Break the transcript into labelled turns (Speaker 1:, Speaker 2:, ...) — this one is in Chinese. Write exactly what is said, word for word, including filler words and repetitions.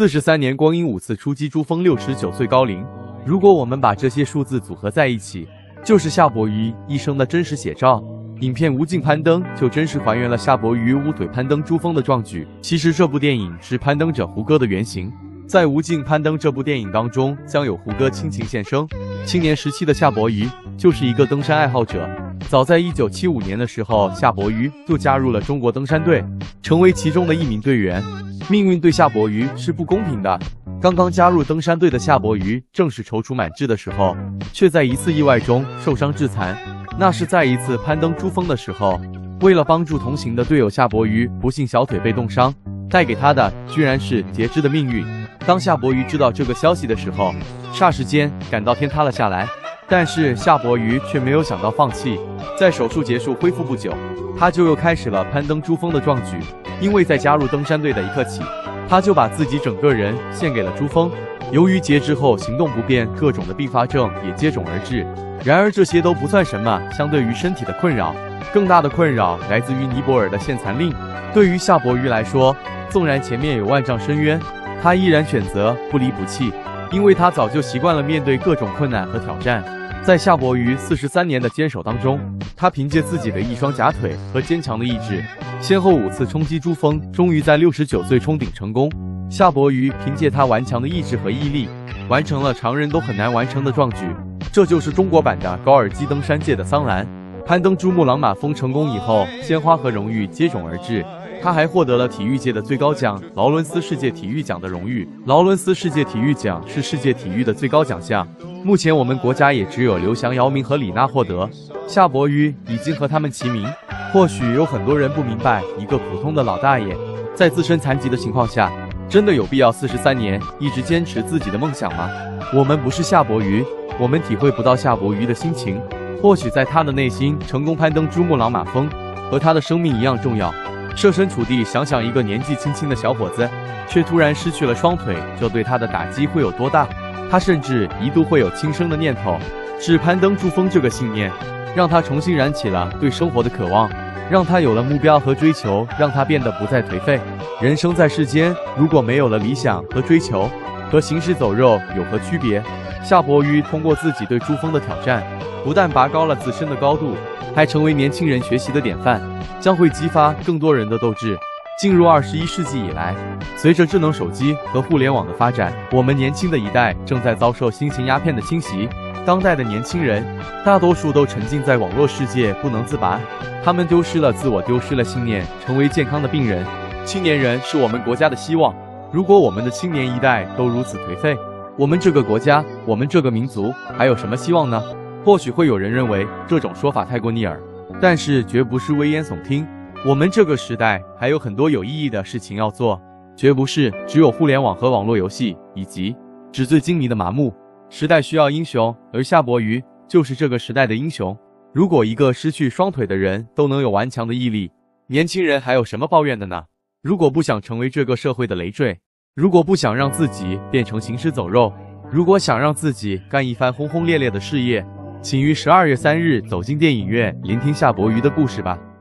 Speaker 1: 四十三年光阴五次出击，朱峰六十九岁高龄。如果我们把这些数字组合在一起，就是夏伯渝一生的真实写照。影片《无尽攀登》就真实还原了夏伯渝乌腿攀登珠峰的壮举。其实这部电影是攀登者胡歌的原型。在《无尽攀登》这部电影当中，将有胡歌亲情现身。青年时期的夏伯渝就是一个登山爱好者。早在一九七五年的时候，夏伯渝就加入了中国登山队，成为其中的一名队员。命运对夏伯渝是不公平的。刚刚加入登山队的夏伯渝正是踌躇满志的时候，却在一次意外中受伤致残。那是在一次攀登珠峰的时候，为了帮助同行的队友，夏伯渝不幸小腿被冻伤，带给他的居然是截肢的命运。当夏伯渝知道这个消息的时候，霎时间感到天塌了下来。但是夏伯渝却没有想到放弃，在手术结束恢复不久，他就又开始了攀登珠峰的壮举。因为在加入登山队的一刻起，他就把自己整个人献给了珠峰。由于截肢后行动不便，各种的并发症也接踵而至。然而这些都不算什么，相对于身体的困扰，更大的困扰来自于尼泊尔的限残令。对于夏伯渝来说，纵然前面有万丈深渊，他依然选择不离不弃，因为他早就习惯了面对各种困难和挑战。在夏伯渝四十三年的坚守当中，他凭借自己的一双假腿和坚强的意志，先后五次冲击珠峰，终于在六十九岁冲顶成功。夏伯渝凭借他顽强的意志和毅力，完成了常人都很难完成的壮举。这就是中国版的高尔基登山界的桑兰。攀登珠穆朗玛峰成功以后，鲜花和荣誉接踵而至。他还获得了体育界的最高奖劳伦斯世界体育奖的荣誉。劳伦斯世界体育奖是世界体育的最高奖项，目前我们国家也只有刘翔、姚明和李娜获得，夏伯渝已经和他们齐名。或许有很多人不明白，一个普通的老大爷，在自身残疾的情况下，真的有必要四十三年一直坚持自己的梦想吗？我们不是夏伯渝，我们体会不到夏伯渝的心情。或许在他的内心，成功攀登珠穆朗玛峰和他的生命一样重要。设身处地想想，一个年纪轻轻的小伙子，却突然失去了双腿，这对他的打击会有多大？他甚至一度会有轻生的念头。是攀登珠峰这个信念，让他重新燃起了对生活的渴望，让他有了目标和追求，让他变得不再颓废。人生在世间，如果没有了理想和追求，和行尸走肉有何区别？夏伯渝通过自己对珠峰的挑战，不但拔高了自身的高度，还成为年轻人学习的典范，将会激发更多人的斗志。进入二十一世纪以来，随着智能手机和互联网的发展，我们年轻的一代正在遭受新型鸦片的侵袭。当代的年轻人大多数都沉浸在网络世界不能自拔，他们丢失了自我，丢失了信念，成为健康的病人。青年人是我们国家的希望，如果我们的青年一代都如此颓废，我们这个国家，我们这个民族还有什么希望呢？或许会有人认为这种说法太过逆耳，但是绝不是危言耸听。我们这个时代还有很多有意义的事情要做，绝不是只有互联网和网络游戏以及纸醉金迷的麻木。时代需要英雄，而夏伯渝就是这个时代的英雄。如果一个失去双腿的人都能有顽强的毅力，年轻人还有什么抱怨的呢？如果不想成为这个社会的累赘，如果不想让自己变成行尸走肉，如果想让自己干一番轰轰烈烈的事业，请于十二月三日走进电影院，聆听夏伯渝的故事吧。